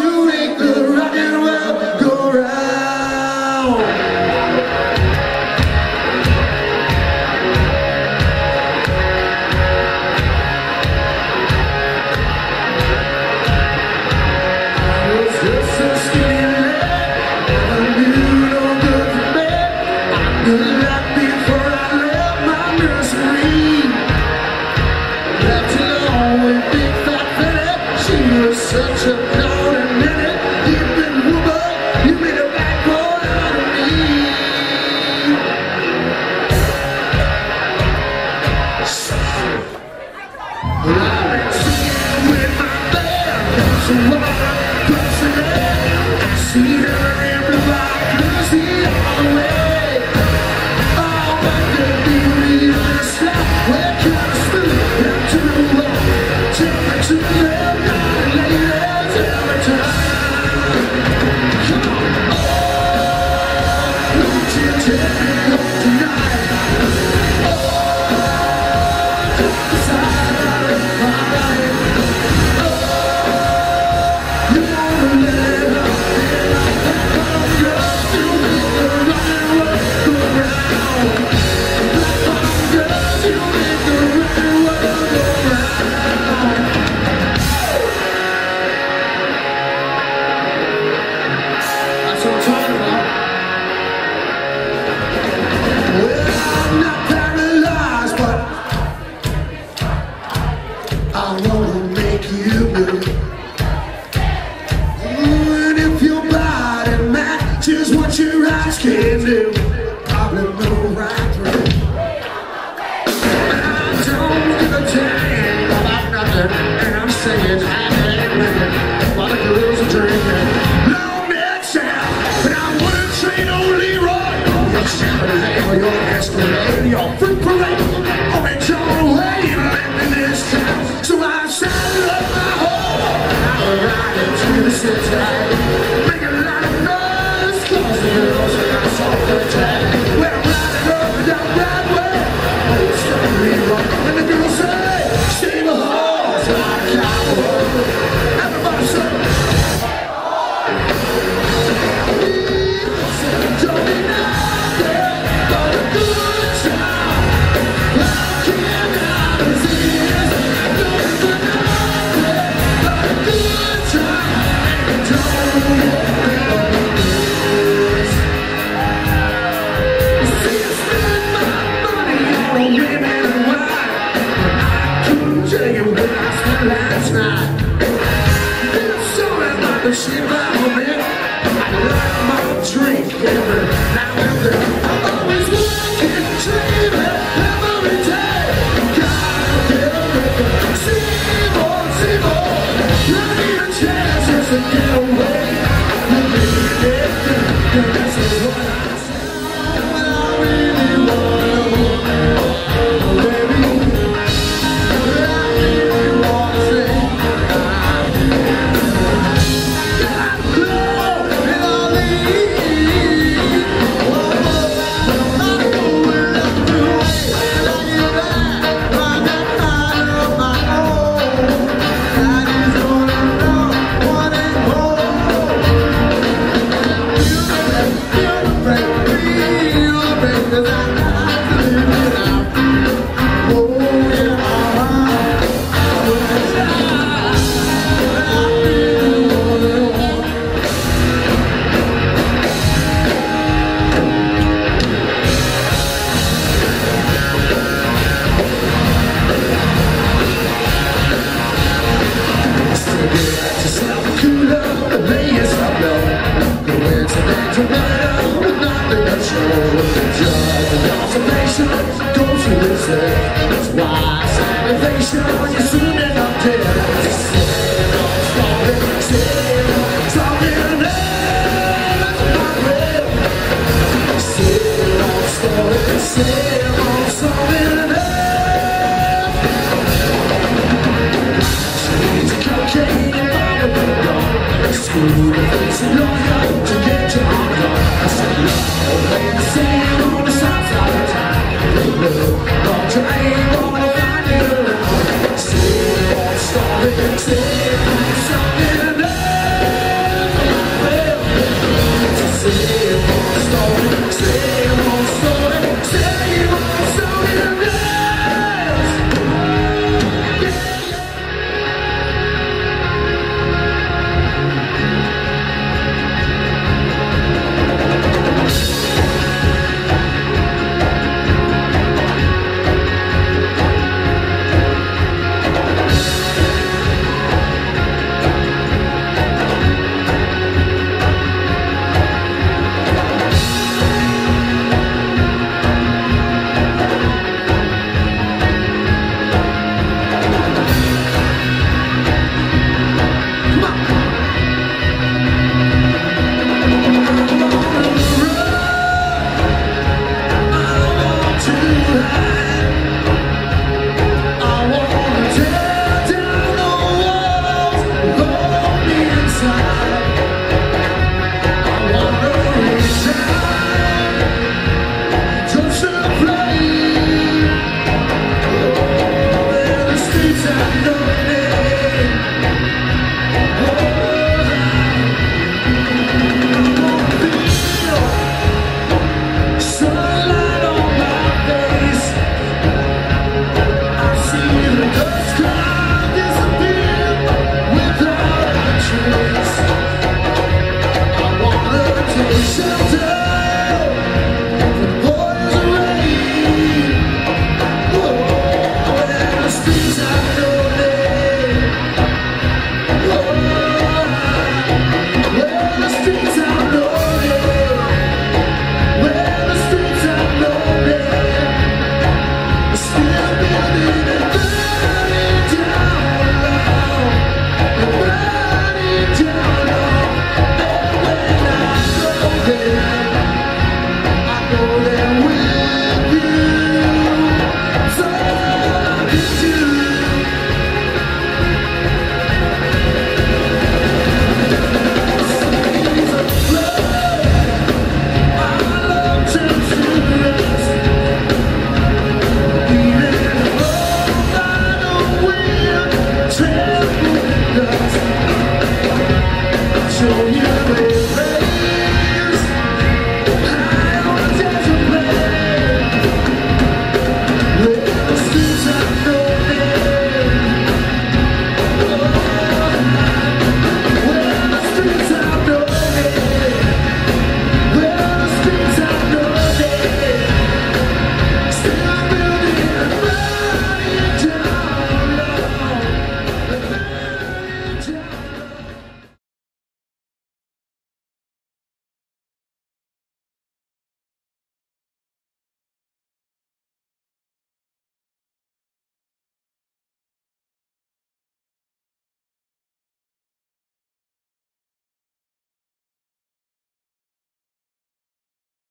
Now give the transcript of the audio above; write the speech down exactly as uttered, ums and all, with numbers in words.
you make the rock and roll go round. I was just a skinny lad, never knew no good for me. I knew that before I left my nursery. Left alone with big fat Betty, she was such a golden minute. You've been woman, you made a backbone out of me. Well, I've been singing with my band, there's a woman crossing it. I see her in the light, crazy all the way. Oh, but the beauty of this life, where can I smooth and to the wall? Tell me to live, darling lady, tell me to. Come on, oh, won't you take me home tonight? Oh, don't decide my life. Oh, you wanna let up, and I think I'm just to make the rock and roll go round. Black bottom girls, you make the rock and roll go round. That's what I'm talking about. Well, I'm not paralyzed, but I wanna make you move. Ooh, and if your body matches what your eyes can do, probably move right through. I don't give a damn about nothing, and I'm saying I ain't man while the girls are drinking. Long neck sound, but I wouldn't trade on Leroy. Your Chevrolet or your Escalade, your free parade. Oh, it's your way you live in this town. So I saddled up my home, I was riding to the city, make a lot of noise, cause the girls are not so pretty. Well, I'm riding up and down Broadway, oh, it's gonna be wrong. And the girls say, save a horse like a cowboy. Everybody say, don't be nothing but a good time. I can't out of this, don't be nothing but a good time. Don't worry this. See, I spend my money on women and wine, but I couldn't tell you what I spent last night. It's something like the shit about me. I like my drink every now and then. I'm always working, dreaming every day. Gotta get a record, see more, see more. I need a chance just to get away. You need it, and this is what I say. When I really wanna know, baby, I really wanna say. That's why salvation is soon enough dead. Sitting on something, sitting on something that's my will. Sitting on something, sitting on something else. Change cocaine and I'm a good dog. Screw the face and lawyer.